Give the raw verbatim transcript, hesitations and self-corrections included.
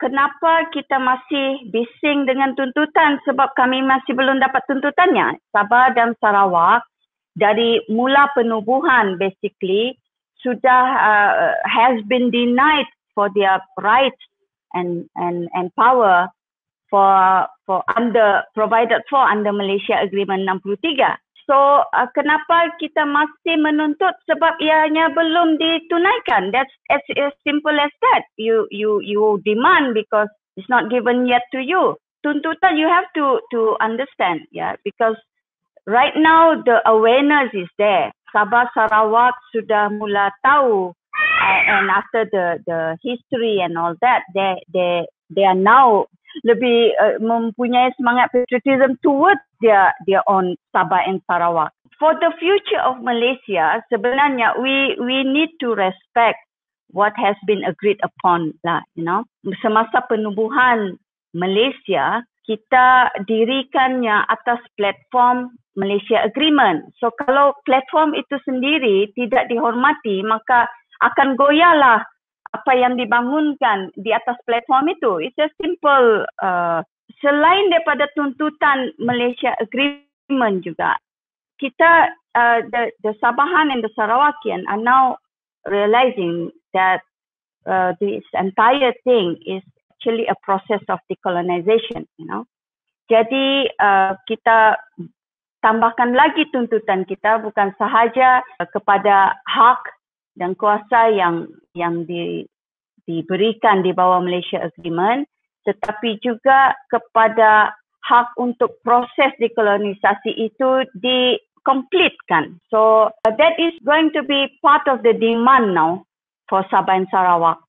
kenapa kita masih bising dengan tuntutan? Sebab kami masih belum dapat tuntutannya. Sabah dan Sarawak dari mula penubuhan basically sudah uh, has been denied for their rights and and and power for for under provided for under Malaysia Agreement enam puluh tiga. So uh, kenapa kita masih menuntut? Sebab ianya belum ditunaikan. That's as, as simple as that. You you you demand because it's not given yet to you. Tuntutan you have to to understand, yeah, because right now the awareness is there. Sabah Sarawak sudah mula tahu, uh, and after the the history and all that, they they they are now lebih uh, mempunyai semangat patriotism towards their their own Sabah and Sarawak. For the future of Malaysia, sebenarnya we we need to respect what has been agreed upon lah, you know. Semasa penubuhan Malaysia, kita dirikannya atas platform Malaysia Agreement. So kalau platform itu sendiri tidak dihormati, maka akan goyahlah apa yang dibangunkan di atas platform itu. It's a simple, uh, selain daripada tuntutan Malaysia Agreement juga, kita, uh, the, the Sabahan and the Sarawakian are now realizing that uh, this entire thing is actually a process of decolonization, you know. Jadi uh, kita tambahkan lagi tuntutan kita bukan sahaja kepada hak dan kuasa yang yang di, diberikan di bawah Malaysia Agreement, tetapi juga kepada hak untuk proses dekolonisasi itu dikompletkan. So uh, that is going to be part of the demand now for Sabah and Sarawak.